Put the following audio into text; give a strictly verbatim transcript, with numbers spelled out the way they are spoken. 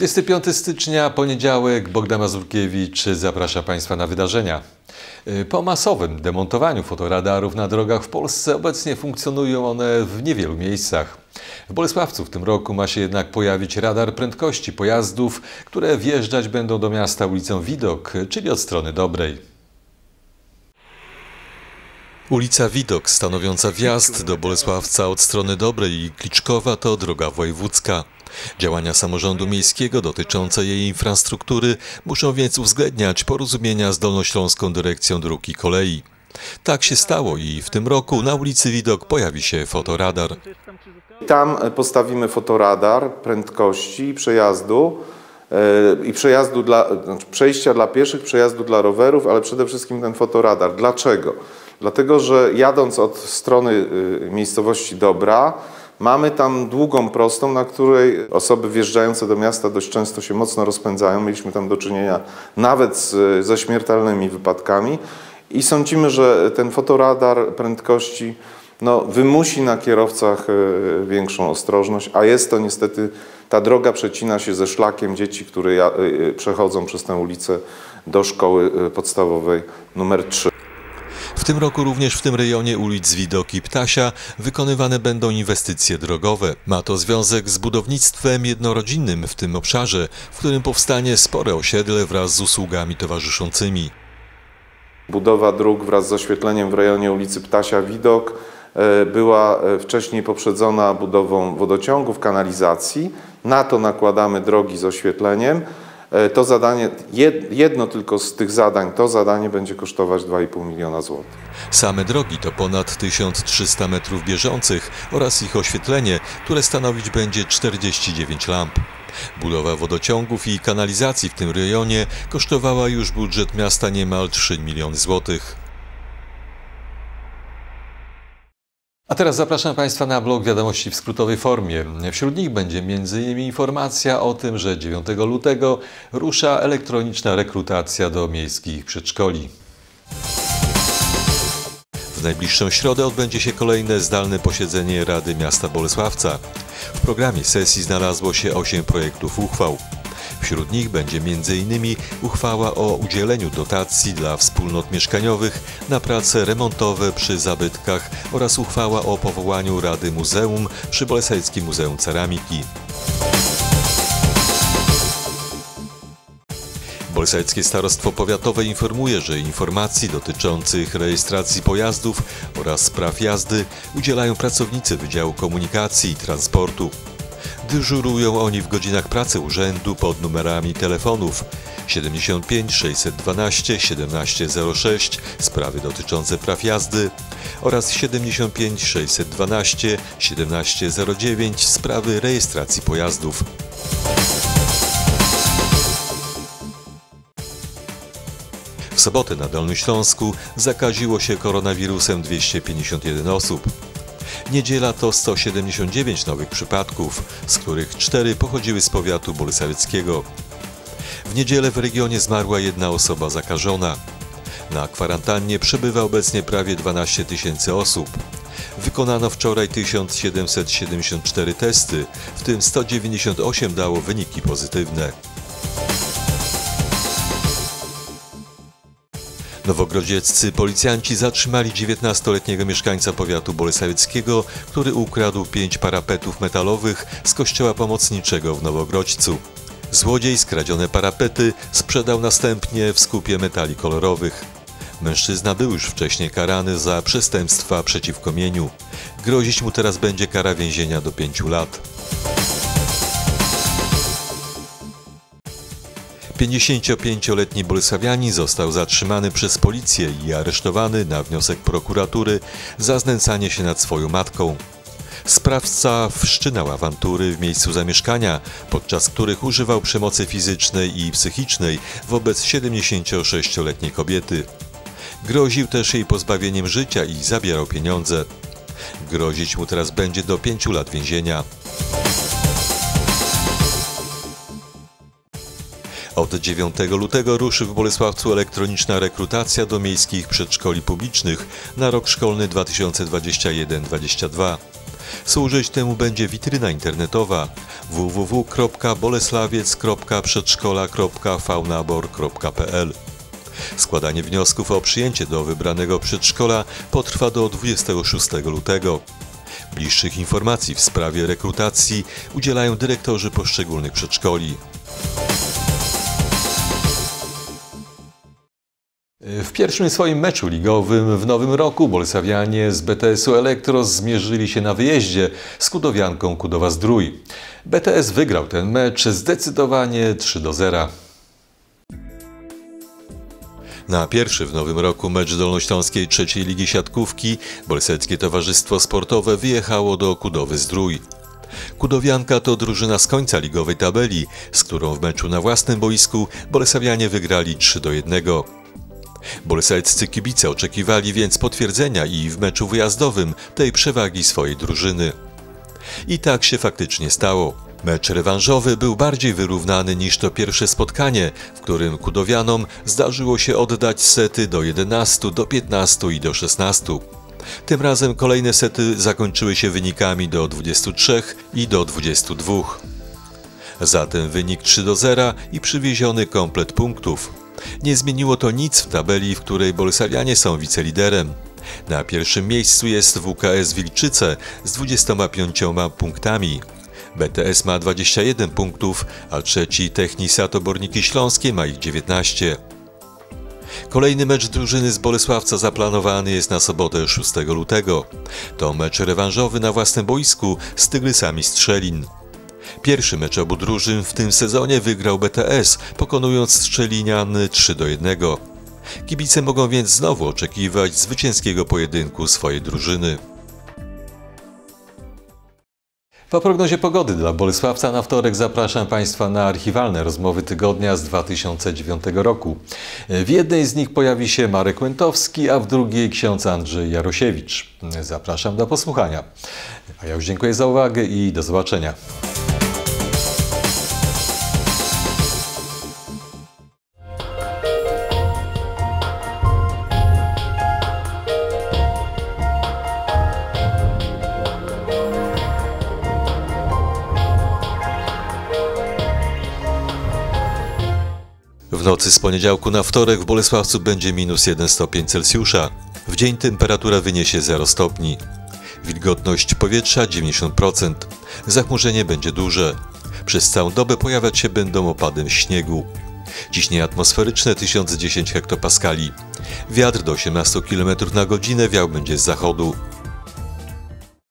dwudziestego piątego stycznia, poniedziałek, Bogdan Mazurkiewicz zaprasza Państwa na wydarzenia. Po masowym demontowaniu fotoradarów na drogach w Polsce obecnie funkcjonują one w niewielu miejscach. W Bolesławcu w tym roku ma się jednak pojawić radar prędkości pojazdów, które wjeżdżać będą do miasta ulicą Widok, czyli od strony Dobrej. Ulica Widok, stanowiąca wjazd do Bolesławca od strony Dobrej i Kliczkowa, to droga wojewódzka. Działania samorządu miejskiego dotyczące jej infrastruktury muszą więc uwzględniać porozumienia z Dolnośląską Dyrekcją Dróg i Kolei. Tak się stało i w tym roku na ulicy Widok pojawi się fotoradar. Tam postawimy fotoradar prędkości i przejazdu i przejazdu dla, znaczy przejścia dla pieszych, przejazdu dla rowerów, ale przede wszystkim ten fotoradar. Dlaczego? Dlatego, że jadąc od strony miejscowości Dobra, mamy tam długą prostą, na której osoby wjeżdżające do miasta dość często się mocno rozpędzają. Mieliśmy tam do czynienia nawet z, ze śmiertelnymi wypadkami i sądzimy, że ten fotoradar prędkości no, wymusi na kierowcach większą ostrożność, a jest to niestety, ta droga przecina się ze szlakiem dzieci, które ja, przechodzą przez tę ulicę do szkoły podstawowej numer trzy. W tym roku również w tym rejonie ulic Widok i Ptasia wykonywane będą inwestycje drogowe. Ma to związek z budownictwem jednorodzinnym w tym obszarze, w którym powstanie spore osiedle wraz z usługami towarzyszącymi. Budowa dróg wraz z oświetleniem w rejonie ulicy Ptasia Widok była wcześniej poprzedzona budową wodociągów, kanalizacji. Na to nakładamy drogi z oświetleniem. To zadanie, jedno tylko z tych zadań, to zadanie będzie kosztować dwa i pół miliona złotych. Same drogi to ponad tysiąc trzysta metrów bieżących oraz ich oświetlenie, które stanowić będzie czterdzieści dziewięć lamp. Budowa wodociągów i kanalizacji w tym rejonie kosztowała już budżet miasta niemal trzy miliony złotych. A teraz zapraszam Państwa na blog Wiadomości w skrótowej formie. Wśród nich będzie między innymi informacja o tym, że dziewiątego lutego rusza elektroniczna rekrutacja do miejskich przedszkoli. W najbliższą środę odbędzie się kolejne zdalne posiedzenie Rady Miasta Bolesławca. W programie sesji znalazło się osiem projektów uchwał. Wśród nich będzie między innymi uchwała o udzieleniu dotacji dla wspólnot mieszkaniowych na prace remontowe przy zabytkach oraz uchwała o powołaniu Rady Muzeum przy Bolesławskim Muzeum Ceramiki. Bolesławskie Starostwo Powiatowe informuje, że informacji dotyczących rejestracji pojazdów oraz spraw jazdy udzielają pracownicy Wydziału Komunikacji i Transportu. Dyżurują oni w godzinach pracy urzędu pod numerami telefonów siedemdziesiąt pięć sześćset dwanaście siedemnaście zero sześć sprawy dotyczące praw jazdy oraz siedemdziesiąt pięć sześćset dwanaście siedemnaście zero dziewięć sprawy rejestracji pojazdów. W sobotę na Dolnym Śląsku zakaziło się koronawirusem dwieście pięćdziesiąt jeden osób. Niedziela to sto siedemdziesiąt dziewięć nowych przypadków, z których cztery pochodziły z powiatu bolesławieckiego. W niedzielę w regionie zmarła jedna osoba zakażona. Na kwarantannie przebywa obecnie prawie dwanaście tysięcy osób. Wykonano wczoraj tysiąc siedemset siedemdziesiąt cztery testy, w tym sto dziewięćdziesiąt osiem dało wyniki pozytywne. Nowogrodzieccy policjanci zatrzymali dziewiętnastoletniego mieszkańca powiatu bolesławieckiego, który ukradł pięć parapetów metalowych z kościoła pomocniczego w Nowogrodźcu. Złodziej skradzione parapety sprzedał następnie w skupie metali kolorowych. Mężczyzna był już wcześniej karany za przestępstwa przeciwko mieniu. Grozić mu teraz będzie kara więzienia do pięciu lat. pięćdziesięciopięcioletni bolesławianin został zatrzymany przez policję i aresztowany na wniosek prokuratury za znęcanie się nad swoją matką. Sprawca wszczynał awantury w miejscu zamieszkania, podczas których używał przemocy fizycznej i psychicznej wobec siedemdziesięciosześcioletniej kobiety. Groził też jej pozbawieniem życia i zabierał pieniądze. Grozić mu teraz będzie do pięciu lat więzienia. Od dziewiątego lutego ruszy w Bolesławcu elektroniczna rekrutacja do miejskich przedszkoli publicznych na rok szkolny dwa tysiące dwudziesty pierwszy dwudziesty drugi. Służyć temu będzie witryna internetowa w w w kropka boleslawiec kropka przedszkola kropka faunabor kropka p l. Składanie wniosków o przyjęcie do wybranego przedszkola potrwa do dwudziestego szóstego lutego. Bliższych informacji w sprawie rekrutacji udzielają dyrektorzy poszczególnych przedszkoli. W pierwszym swoim meczu ligowym w nowym roku bolesławianie z B T S-u Elektros zmierzyli się na wyjeździe z kudowianką Kudowa-Zdrój. B T S wygrał ten mecz zdecydowanie trzy do zera. Na pierwszy w nowym roku mecz Dolnośląskiej trzeciej Ligi Siatkówki Bolesławskie Towarzystwo Sportowe wyjechało do Kudowy-Zdrój. Kudowianka to drużyna z końca ligowej tabeli, z którą w meczu na własnym boisku bolesławianie wygrali trzy do jednego. Bolesławscy kibice oczekiwali więc potwierdzenia i w meczu wyjazdowym tej przewagi swojej drużyny. I tak się faktycznie stało. Mecz rewanżowy był bardziej wyrównany niż to pierwsze spotkanie, w którym kudowianom zdarzyło się oddać sety do jedenastu, do piętnastu i do szesnastu. Tym razem kolejne sety zakończyły się wynikami do dwudziestu trzech i do dwudziestu dwóch. Zatem wynik trzy do zera i przywieziony komplet punktów. Nie zmieniło to nic w tabeli, w której bolesławianie są wiceliderem. Na pierwszym miejscu jest W K S Wilczyce z dwudziestoma pięcioma punktami. B T S ma dwadzieścia jeden punktów, a trzeci Technisat Oborniki Śląskie ma ich dziewiętnaście. Kolejny mecz drużyny z Bolesławca zaplanowany jest na sobotę szóstego lutego. To mecz rewanżowy na własnym boisku z Tygrysami Strzelin. Pierwszy mecz obu drużyn w tym sezonie wygrał B T S, pokonując Strzelinian trzy do jednego. Kibice mogą więc znowu oczekiwać zwycięskiego pojedynku swojej drużyny. Po prognozie pogody dla Bolesławca na wtorek zapraszam Państwa na archiwalne rozmowy tygodnia z dwa tysiące dziewiątego roku. W jednej z nich pojawi się Marek Łętowski, a w drugiej ksiądz Andrzej Jarosiewicz. Zapraszam do posłuchania. A ja już dziękuję za uwagę i do zobaczenia. W nocy z poniedziałku na wtorek w Bolesławcu będzie minus jeden stopień Celsjusza. W dzień temperatura wyniesie zero stopni. Wilgotność powietrza dziewięćdziesiąt procent. Zachmurzenie będzie duże. Przez całą dobę pojawiać się będą opady śniegu. Ciśnienie atmosferyczne tysiąc dziesięć hektopaskali. Wiatr do osiemnastu kilometrów na godzinę wiał będzie z zachodu.